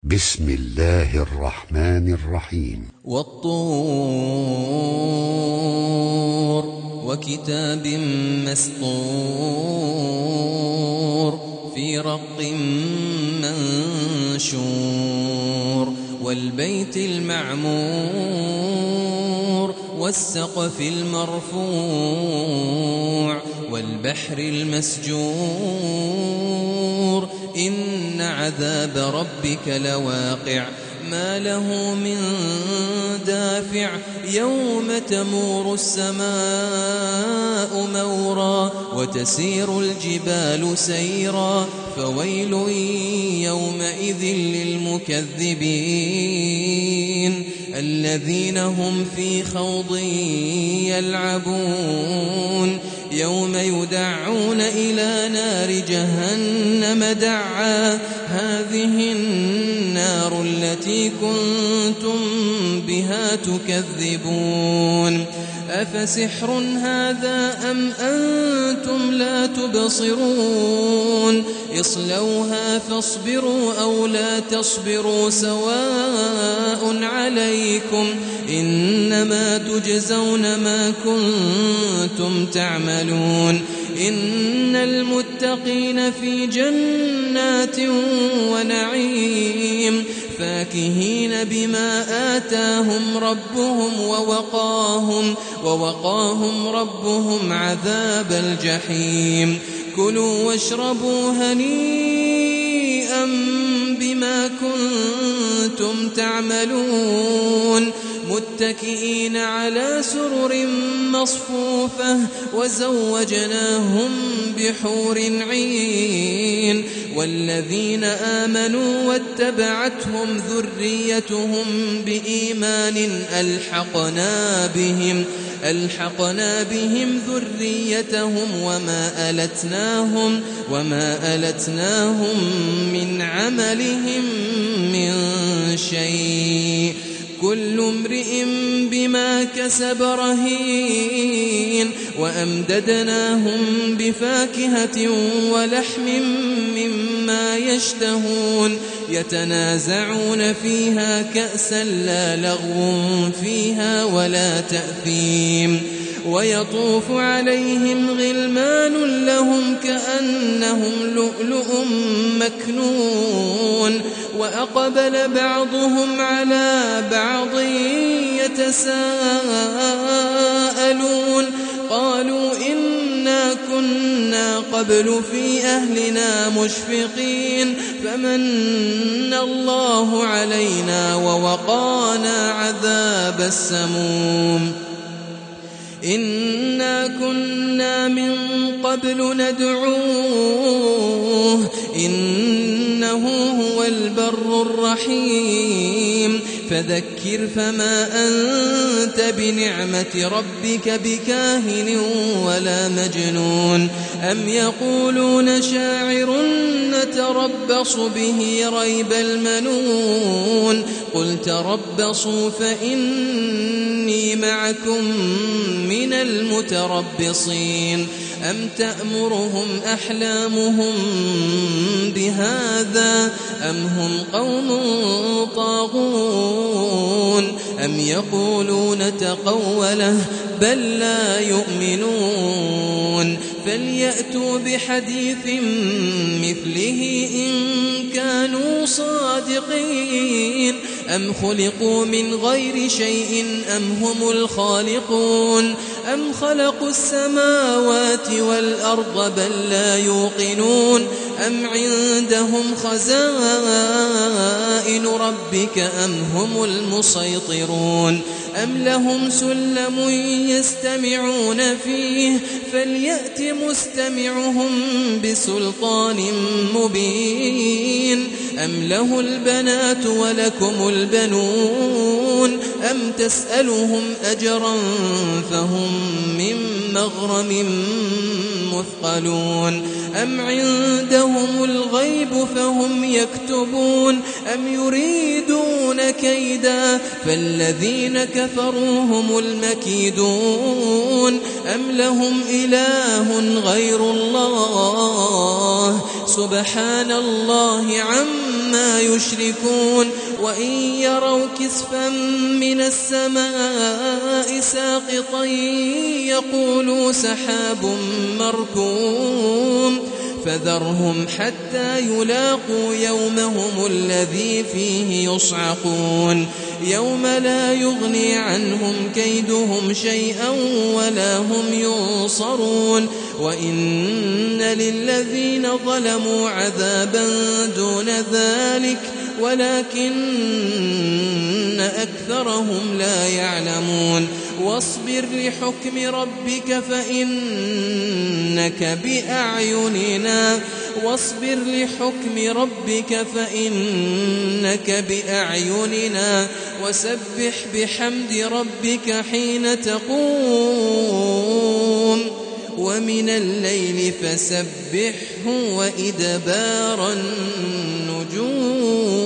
بسم الله الرحمن الرحيم. والطور وكتاب مسطور في رق منشور والبيت المعمور والسقف المرفوع والبحر المسجور إن عذاب ربك لواقع ما له من دافع يوم تمور السماء مورا وتسير الجبال سيرا فويل يومئذ للمكذبين الذين هم في خوض يلعبون يوم يدعون إلى نار جهنم دعا هذه النار التي كنتم بها تكذبون أفسحر هذا أم أنتم لا تبصرون اصلوها فاصبروا أو لا تصبروا سواء عليكم إنما تجزون ما كنتم تعملون إن المتقين في جنات ونعيم فاكهين بما آتاهم ربهم ووقاهم ربهم عذاب الجحيم كلوا واشربوا هنيئا بما كنتم تعملون متكئين على سرر مصفوفة وزوجناهم بحور عين والذين آمنوا واتبعتهم ذريتهم بإيمان ألحقنا بهم ذريتهم وما ألتناهم من عملهم من شيء كل امرئ بما كسب رهين وأمددناهم بفاكهة ولحم مما يشتهون يتنازعون فيها كأسا لا لغو فيها ولا تأثيم ويطوف عليهم غلمان لهم كأنهم لؤلؤ مكنون وأقبل بعضهم على بعض يتساءلون قالوا إنا كنا قبل في أهلنا مشفقين فمن الله علينا ووقانا عذاب السموم إنا كنا من قبل ندعوه إنه هو البر الرحيم فذكر فما أنت بنعمة ربك بكاهن ولا مجنون أم يقولون شاعر نتربص به ريب المنون قل تربصوا فإني معكم من المتربصين أم تأمرهم أحلامهم بهذا أم هم قوم طاغون أم يقولون تقوله بل لا يؤمنون فليأتوا بحديث مثله إن كانوا صادقين أم خلقوا من غير شيء أم هم الخالقون أم خلقوا السماوات والأرض بل لا يوقنون أم عندهم خزائن ربك أم هم المسيطرون أم لهم سلم يستمعون فيه فليأت مستمعهم بسلطان مبين أم له البنات ولكم البنون أم تسألهم أجرا فهم من مغرم مثقلون أم عندهم الغيب فهم يكتبون أم يريدون كيدا فالذين كفروا هم المكيدون أم لهم إله غير الله سبحان الله عما عما يشركون وإن يروا كسفا من السماء ساقطا يقولوا سحاب مركوم فذرهم حتى يلاقوا يومهم الذي فيه يصعقون يوم لا يغني عنهم كيدهم شيئا ولا هم ينصرون وإن للذين ظلموا عذابا دون ذلك ولكن أكثرهم لا يعلمون واصبر لحكم ربك فإنك بأعيننا وسبح بحمد ربك حين تقوم ومن الليل فسبحه وإدبار النجوم